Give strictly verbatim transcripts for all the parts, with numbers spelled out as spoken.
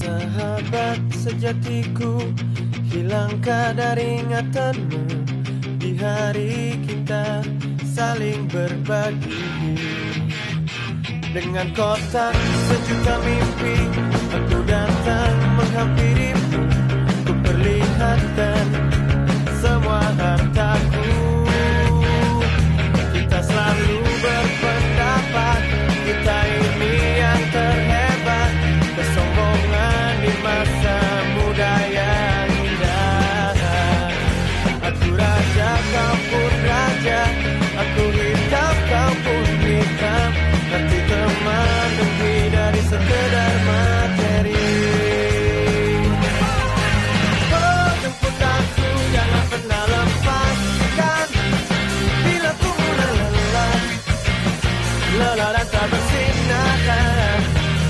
Sahabat sejatiku, hilangkah dari ingatanmu di hari kita saling berbagi. Dengan kotak sejuta mimpi, aku datang menghampirimu. Ku perlihatkan semua hartaku. Kita selalu berpendapat kita ini yang terhebat. Kesombongan di masa muda yang indah. Aku raja, kau pun raja. Aku hitam, kau pun hitam. Arti teman lebih dari sekedar materi. Oh, jemput aku, jangan pernah lepaskan. Bila ku mulai lelah, lelah dan tak bersinar.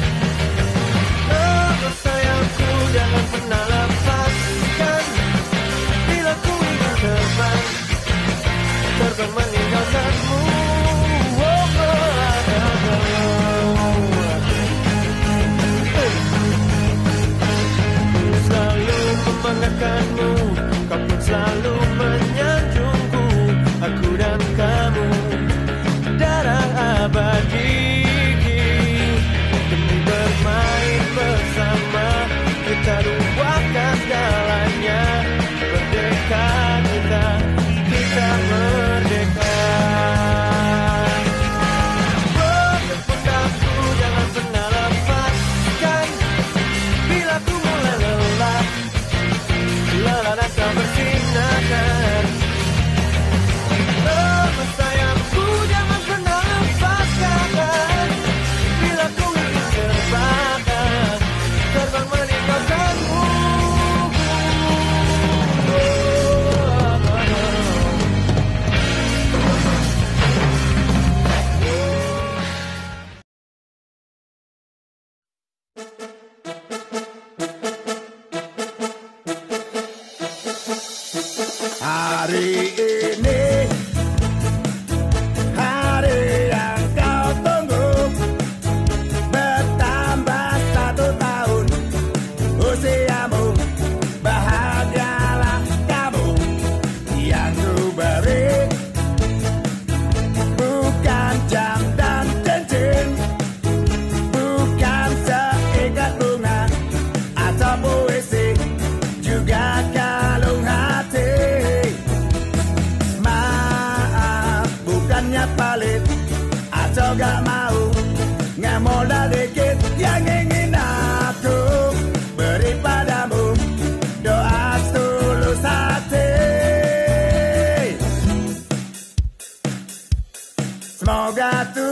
Oh, sayangku, jangan pernah lepaskan. Bila ku ingin terbang, terbang meninggalkanmu. Membanggakanmu, kau pun selalu menyanjungku. Aku dan kamu darah abadi. Demi bermain bersama, kita lupakan segalanya. Merdeka kita, kita merdeka. Oh, jemput aku, jangan pernah lepaskan. Bila ku mulai lelah, lelah dan tak bersinar. Oh, sayangku, jangan pernah lepaskan. Bila ku ingin terbang, terbang meninggalkanmu. Hari ini, hari yang kau tunggu, bertambah satu tahun usiamu. Bahagialah kamu yang ku beri, bukan jam dan cincin, bukan seikat bunga atau puisi, juga kalung hati. Palit atau gak mau ngemodal dikit, yang ingin aku beri padamu doa tulus hati. Semoga Tuhan